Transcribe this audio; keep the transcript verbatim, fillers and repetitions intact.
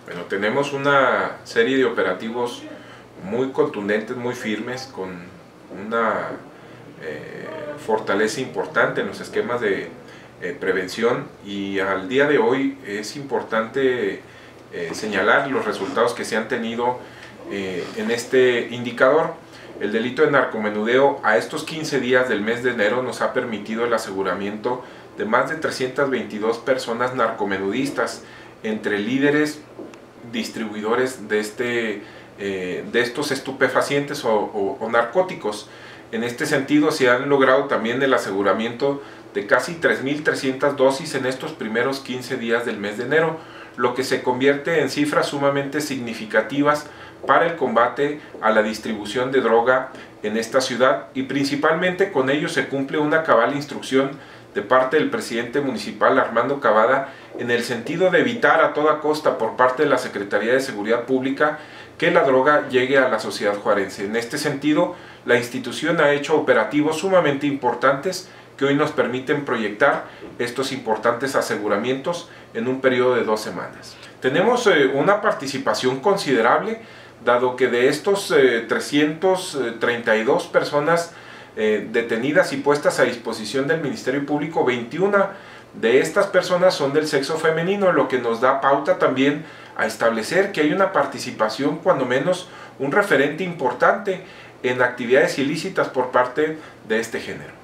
Bueno, tenemos una serie de operativos muy contundentes, muy firmes, con una eh, fortaleza importante en los esquemas de eh, prevención, y al día de hoy es importante eh, señalar los resultados que se han tenido eh, en este indicador. El delito de narcomenudeo a estos quince días del mes de enero nos ha permitido el aseguramiento de más de trescientas veintidós personas narcomenudistas, entre líderes, distribuidores de, este, eh, de estos estupefacientes o, o, o narcóticos. En este sentido se han logrado también el aseguramiento de casi tres mil trescientas dosis en estos primeros quince días del mes de enero, lo que se convierte en cifras sumamente significativas para el combate a la distribución de droga en esta ciudad, y principalmente con ello se cumple una cabal instrucción de parte del presidente municipal Armando Cavada, en el sentido de evitar a toda costa por parte de la Secretaría de Seguridad Pública que la droga llegue a la sociedad juarense. En este sentido, la institución ha hecho operativos sumamente importantes que hoy nos permiten proyectar estos importantes aseguramientos en un periodo de dos semanas. Tenemos eh, una participación considerable, dado que de estos eh, trescientas treinta y dos personas eh, detenidas y puestas a disposición del Ministerio Público, veintiuna de estas personas son del sexo femenino, lo que nos da pauta también a establecer que hay una participación, cuando menos un referente importante, en actividades ilícitas por parte de este género.